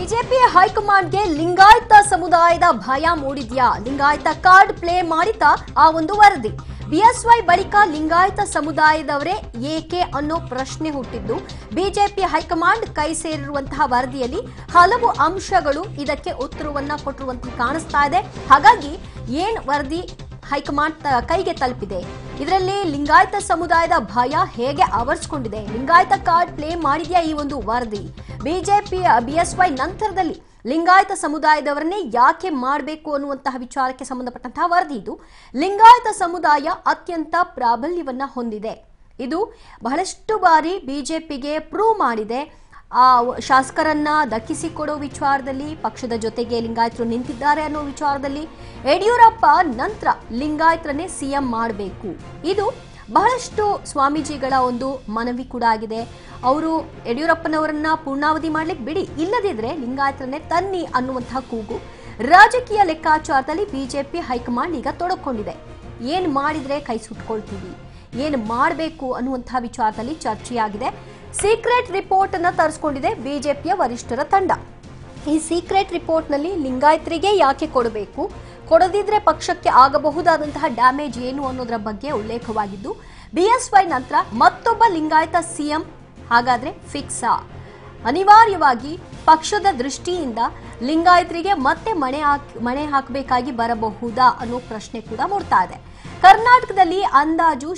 BJP ಹೈಕಮಾಂಡ್ಗೆ ಲಿಂಗಾಯತ ಸಮುದಾಯದ ಭಯ ಮೂಡಿದ್ಯಾ? ಲಿಂಗಾಯತ ಕಾರ್ಡ್ ಪ್ಲೇ ಮಾಡಿತಾ ಆ ಒಂದು ವರದಿ. ಬಿಎಸ್ವೈ ಬಳಿಕ ಲಿಂಗಾಯತ ಸಮುದಾಯದವರೇ ಏಕೆ ಅನ್ನೋ ಪ್ರಶ್ನೆ ಹುಟ್ಟಿದ್ದು ಬಿಜೆಪಿ ಹೈಕಮಾಂಡ್ ಕೈ ಸೇರಿರುವಂತಹ ವರದಿಯಲ್ಲಿ ಹಲವು ಅಂಶಗಳು ಇದಕ್ಕೆ ಉತ್ತರವನ್ನ ಕೊಟ್ಟಿರುವಂತೆ ಕಾಣಿಸ್ತಾ ಇದೆ. ಹಾಗಾಗಿ ಏನ್ ವರದಿ ಹೈಕಮಾಂಡ್ ಕೈಗೆ ತಲುಪಿದೆ, ಇದರಲ್ಲಿ ಲಿಂಗಾಯತ ಸಮುದಾಯದ ಭಯ ಹೇಗೆ ಆವರಿಸಿಕೊಂಡಿದೆ, ಲಿಂಗಾಯತ ಕಾರ್ಡ್ ಪ್ಲೇ ಮಾಡಿದ್ಯಾ ಈ ಒಂದು ವರದಿ, ಬಿಜೆಪಿ ಬಿಎಸ್ವೈ ನಂತರದಲ್ಲಿ ಲಿಂಗಾಯತ ಸಮುದಾಯದವರನ್ನೇ ಯಾಕೆ ಮಾಡಬೇಕು ಅನ್ನುವಂತಹ ವಿಚಾರಕ್ಕೆ ಸಂಬಂಧಪಟ್ಟಂತಹ ವರದಿ ಇದು. ಲಿಂಗಾಯತ ಸಮುದಾಯ ಅತ್ಯಂತ ಪ್ರಾಬಲ್ಯವನ್ನ ಹೊಂದಿದೆ. ಇದು ಬಹಳಷ್ಟು ಬಾರಿ ಬಿಜೆಪಿಗೆ ಪ್ರೂವ್ ಮಾಡಿದೆ. ಆ ಶಾಸಕರನ್ನ ದಕ್ಕಿಸಿಕೊಡೋ ವಿಚಾರದಲ್ಲಿ ಪಕ್ಷದ ಜೊತೆಗೆ ಲಿಂಗಾಯತರು ನಿಂತಿದ್ದಾರೆ ಅನ್ನೋ ವಿಚಾರದಲ್ಲಿ ಯಡಿಯೂರಪ್ಪ ನಂತರ ಲಿಂಗಾಯತರನ್ನೇ ಸಿಎಂ ಮಾಡಬೇಕು. ಇದು ಬಹಳಷ್ಟು ಸ್ವಾಮೀಜಿಗಳ ಒಂದು ಮನವಿ ಕೂಡ ಆಗಿದೆ. ಅವರು ಯಡಿಯೂರಪ್ಪನವರನ್ನ ಪೂರ್ಣಾವಧಿ ಮಾಡ್ಲಿಕ್ಕೆ ಬಿಡಿ, ಇಲ್ಲದಿದ್ರೆ ಲಿಂಗಾಯತರನ್ನೇ ತನ್ನಿ ಅನ್ನುವಂತಹ ಕೂಗು ರಾಜಕೀಯ ಲೆಕ್ಕಾಚಾರದಲ್ಲಿ ಬಿಜೆಪಿ ಹೈಕಮಾಂಡ್ ಈಗ ತೊಡಕೊಂಡಿದೆ. ಏನ್ ಮಾಡಿದ್ರೆ ಕೈ ಸುಟ್ಕೊಳ್ತೀವಿ, ಏನ್ ಮಾಡಬೇಕು ಅನ್ನುವಂತಹ ವಿಚಾರದಲ್ಲಿ ಚರ್ಚೆಯಾಗಿದೆ. ಸೀಕ್ರೆಟ್ ರಿಪೋರ್ಟ್ ಅನ್ನ ತರಿಸಿಕೊಂಡಿದೆ ಬಿಜೆಪಿಯ ವರಿಷ್ಠರ ತಂಡ. ಈ ಸೀಕ್ರೆಟ್ ರಿಪೋರ್ಟ್ ನಲ್ಲಿ ಲಿಂಗಾಯತರಿಗೆ ಯಾಕೆ ಕೊಡಬೇಕು, ಕೊಡದಿದ್ರೆ ಪಕ್ಷಕ್ಕೆ ಆಗಬಹುದಾದಂತಹ ಡ್ಯಾಮೇಜ್ ಏನು ಅನ್ನೋದರ ಬಗ್ಗೆ ಉಲ್ಲೇಖವಾಗಿದ್ದು, ಬಿಎಸ್ವೈ ನಂತರ ಮತ್ತೊಬ್ಬ ಲಿಂಗಾಯತ ಸಿಎಂ ಹಾಗಾದ್ರೆ ಫಿಕ್ಸಾ? ಅನಿವಾರ್ಯವಾಗಿ ಪಕ್ಷದ ದೃಷ್ಟಿಯಿಂದ ಲಿಂಗಾಯತರಿಗೆ ಮತ್ತೆ ಮಣೆ ಹಾಕಬೇಕಾಗಿ ಬರಬಹುದಾ ಅನ್ನೋ ಪ್ರಶ್ನೆ ಕೂಡ ಮೂಡ್ತಾ ಇದೆ. ಕರ್ನಾಟಕದಲ್ಲಿ ಅಂದಾಜು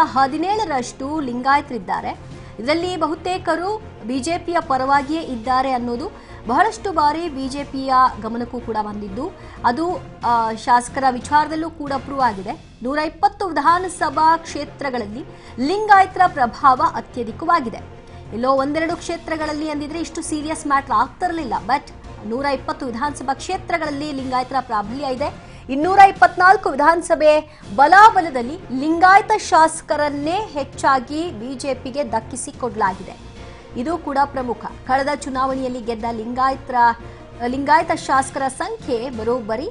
17% ಲಿಂಗಾಯತರಿದ್ದಾರೆ. ಇದರಲ್ಲಿ ಬಹುತೇಕರು ಬಿಜೆಪಿಯ ಪರವಾಗಿಯೇ ಇದ್ದಾರೆ ಅನ್ನೋದು ಬಹಳಷ್ಟು ಬಾರಿ ಬಿಜೆಪಿಯ ಗಮನಕ್ಕೂ ಕೂಡ ಬಂದಿದ್ದು, ಅದು ಶಾಸಕರ ವಿಚಾರದಲ್ಲೂ ಕೂಡ ಪ್ರೂವ್ ಆಗಿದೆ. 120 ವಿಧಾನಸಭಾ ಕ್ಷೇತ್ರಗಳಲ್ಲಿ ಲಿಂಗಾಯತರ ಪ್ರಭಾವ ಅತ್ಯಧಿಕವಾಗಿದೆ. ಎಲ್ಲೋ ಒಂದೆರಡು ಕ್ಷೇತ್ರಗಳಲ್ಲಿ ಅಂದಿದ್ರೆ ಇಷ್ಟು ಸೀರಿಯಸ್ ಮ್ಯಾಟರ್ ಆಗ್ತಿರಲಿಲ್ಲ. ಬಟ್ 120 ವಿಧಾನಸಭಾ ಕ್ಷೇತ್ರಗಳಲ್ಲಿ ಲಿಂಗಾಯತರ ಪ್ರಾಬಲ್ಯ ಇದೆ. 224 ವಿಧಾನಸಭೆ ಬಲಾಬಲದಲ್ಲಿ ಲಿಂಗಾಯತ ಶಾಸಕರನ್ನೇ ಹೆಚ್ಚಾಗಿ ಬಿಜೆಪಿಗೆ ದಕ್ಕಿಸಿಕೊಡಲಾಗಿದೆ. ಇದು ಕೂಡ ಪ್ರಮುಖ. ಕಳೆದ ಚುನಾವಣೆಯಲ್ಲಿ ಗೆದ್ದ ಲಿಂಗಾಯತ ಶಾಸಕರ ಸಂಖ್ಯೆ ಬರೋಬ್ಬರಿ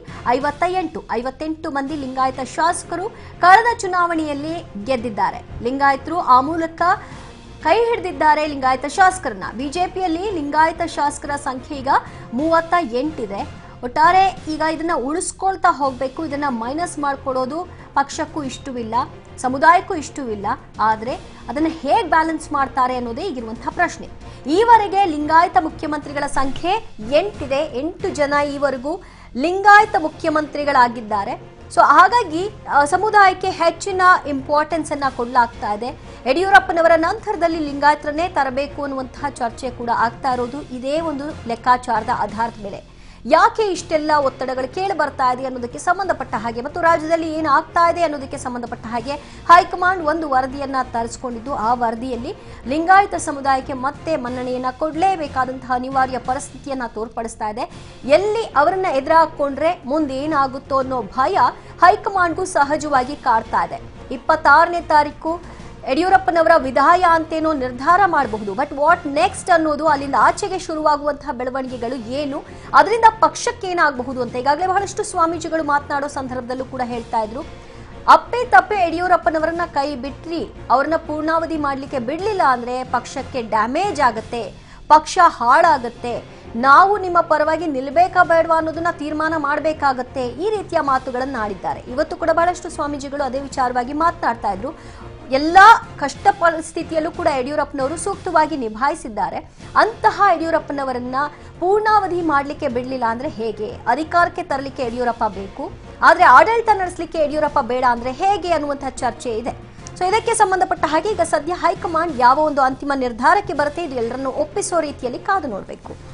58 ಮಂದಿ ಲಿಂಗಾಯತ ಶಾಸಕರು ಕಳೆದ ಚುನಾವಣೆಯಲ್ಲಿ ಗೆದ್ದಿದ್ದಾರೆ. ಲಿಂಗಾಯತರು ಆ ಮೂಲಕ ಕೈ ಹಿಡಿದಿದ್ದಾರೆ ಲಿಂಗಾಯತ ಶಾಸಕರನ್ನ. ಬಿಜೆಪಿಯಲ್ಲಿ ಲಿಂಗಾಯತ ಶಾಸಕರ ಸಂಖ್ಯೆ ಈಗ 38 ಇದೆ. ಒಟ್ಟಾರೆ ಈಗ ಇದನ್ನ ಉಳಿಸ್ಕೊಳ್ತಾ ಹೋಗ್ಬೇಕು. ಇದನ್ನ ಮೈನಸ್ ಮಾಡ್ಕೊಡೋದು ಪಕ್ಷಕ್ಕೂ ಇಷ್ಟವಿಲ್ಲ, ಸಮುದಾಯಕ್ಕೂ ಇಷ್ಟವಿಲ್ಲ. ಆದ್ರೆ ಅದನ್ನ ಹೇಗೆ ಬ್ಯಾಲೆನ್ಸ್ ಮಾಡ್ತಾರೆ ಅನ್ನೋದೇ ಈಗಿರುವಂತಹ ಪ್ರಶ್ನೆ. ಈವರೆಗೆ ಲಿಂಗಾಯತ ಮುಖ್ಯಮಂತ್ರಿಗಳ ಸಂಖ್ಯೆ 8 ಇದೆ. 8 ಜನ ಈವರೆಗೂ ಲಿಂಗಾಯತ ಮುಖ್ಯಮಂತ್ರಿಗಳಾಗಿದ್ದಾರೆ. ಸೊ ಹಾಗಾಗಿ ಸಮುದಾಯಕ್ಕೆ ಹೆಚ್ಚಿನ ಇಂಪಾರ್ಟೆನ್ಸ್ ಅನ್ನ ಕೊಡಲಾಗ್ತಾ ಇದೆ. ಯಡಿಯೂರಪ್ಪನವರ ನಂತರದಲ್ಲಿ ಲಿಂಗಾಯತರನ್ನೇ ತರಬೇಕು ಅನ್ನುವಂತಹ ಚರ್ಚೆ ಕೂಡ ಆಗ್ತಾ ಇರೋದು ಇದೇ ಒಂದು ಲೆಕ್ಕಾಚಾರದ ಆಧಾರದ ಮೇಲೆ. ಯಾಕೆ ಇಷ್ಟೆಲ್ಲ ಒತ್ತಡಗಳು ಕೇಳಿ ಬರ್ತಾ ಇದೆ ಅನ್ನೋದಕ್ಕೆ ಸಂಬಂಧಪಟ್ಟ ಹಾಗೆ ಮತ್ತು ರಾಜ್ಯದಲ್ಲಿ ಏನು ಆಗ್ತಾ ಇದೆ ಅನ್ನೋದಕ್ಕೆ ಸಂಬಂಧಪಟ್ಟ ಹಾಗೆ ಹೈಕಮಾಂಡ್ ಒಂದು ವರದಿಯನ್ನ ತರಿಸಿಕೊಂಡಿದ್ದು, ಆ ವರದಿಯಲ್ಲಿ ಲಿಂಗಾಯತ ಸಮುದಾಯಕ್ಕೆ ಮತ್ತೆ ಮನ್ನಣೆಯನ್ನ ಕೊಡಲೇಬೇಕಾದಂತಹ ಅನಿವಾರ್ಯ ಪರಿಸ್ಥಿತಿಯನ್ನ ತೋರ್ಪಡಿಸ್ತಾ ಇದೆ. ಎಲ್ಲಿ ಅವರನ್ನ ಎದುರಾಕೊಂಡ್ರೆ ಮುಂದೆ ಏನಾಗುತ್ತೋ ಅನ್ನೋ ಭಯ ಹೈಕಮಾಂಡ್ಗೂ ಸಹಜವಾಗಿ ಕಾಡ್ತಾ ಇದೆ. 26ನೇ ತಾರೀಕು ಯಡಿಯೂರಪ್ಪನವರ ವಿದಾಯ ಅಂತೇನೋ ನಿರ್ಧಾರ ಮಾಡಬಹುದು. ಬಟ್ ವಾಟ್ ನೆಕ್ಸ್ಟ್ ಅನ್ನೋದು, ಅಲ್ಲಿಂದ ಆಚೆಗೆ ಶುರುವಾಗುವಂತಹ ಬೆಳವಣಿಗೆಗಳು ಏನು, ಅದರಿಂದ ಪಕ್ಷಕ್ಕೆ ಏನಾಗಬಹುದು ಅಂತ ಈಗಾಗಲೇ ಬಹಳಷ್ಟು ಸ್ವಾಮೀಜಿಗಳು ಮಾತನಾಡೋ ಸಂದರ್ಭದಲ್ಲೂ ಕೂಡ ಹೇಳ್ತಾ ಇದ್ರು. ಅಪ್ಪೆ ತಪ್ಪೆ ಯಡಿಯೂರಪ್ಪನವರನ್ನ ಕೈ ಬಿಟ್ರಿ, ಅವ್ರನ್ನ ಪೂರ್ಣಾವಧಿ ಮಾಡ್ಲಿಕ್ಕೆ ಬಿಡ್ಲಿಲ್ಲ ಅಂದ್ರೆ ಪಕ್ಷಕ್ಕೆ ಡ್ಯಾಮೇಜ್ ಆಗತ್ತೆ, ಪಕ್ಷ ಹಾಳಾಗತ್ತೆ, ನಾವು ನಿಮ್ಮ ಪರವಾಗಿ ನಿಲ್ಬೇಕಾ ಬೇಡವಾ ಅನ್ನೋದನ್ನ ತೀರ್ಮಾನ ಮಾಡಬೇಕಾಗತ್ತೆ, ಈ ರೀತಿಯ ಮಾತುಗಳನ್ನು ಆಡಿದ್ದಾರೆ. ಇವತ್ತು ಕೂಡ ಬಹಳಷ್ಟು ಸ್ವಾಮೀಜಿಗಳು ಅದೇ ವಿಚಾರವಾಗಿ ಮಾತನಾಡ್ತಾ ಇದ್ರು. ಎಲ್ಲಾ ಕಷ್ಟ ಪರಿಸ್ಥಿತಿಯಲ್ಲೂ ಕೂಡ ಯಡಿಯೂರಪ್ಪನವರು ಸೂಕ್ತವಾಗಿ ನಿಭಾಯಿಸಿದ್ದಾರೆ. ಅಂತಹ ಯಡಿಯೂರಪ್ಪನವರನ್ನ ಪೂರ್ಣಾವಧಿ ಮಾಡಲಿಕ್ಕೆ ಬಿಡಲಿಲ್ಲ ಅಂದ್ರೆ ಹೇಗೆ? ಅಧಿಕಾರಕ್ಕೆ ತರಲಿಕ್ಕೆ ಯಡಿಯೂರಪ್ಪ ಬೇಕು, ಆದ್ರೆ ಆಡಳಿತ ನಡೆಸಲಿಕ್ಕೆ ಯಡಿಯೂರಪ್ಪ ಬೇಡ ಅಂದ್ರೆ ಹೇಗೆ ಅನ್ನುವಂತಹ ಚರ್ಚೆ ಇದೆ. ಸೊ ಇದಕ್ಕೆ ಸಂಬಂಧಪಟ್ಟ ಹಾಗೆ ಈಗ ಸದ್ಯ ಹೈಕಮಾಂಡ್ ಯಾವ ಒಂದು ಅಂತಿಮ ನಿರ್ಧಾರಕ್ಕೆ ಬರುತ್ತೆ, ಇದು ಎಲ್ಲರನ್ನು ಒಪ್ಪಿಸೋ ರೀತಿಯಲ್ಲಿ ಕಾದು ನೋಡಬೇಕು.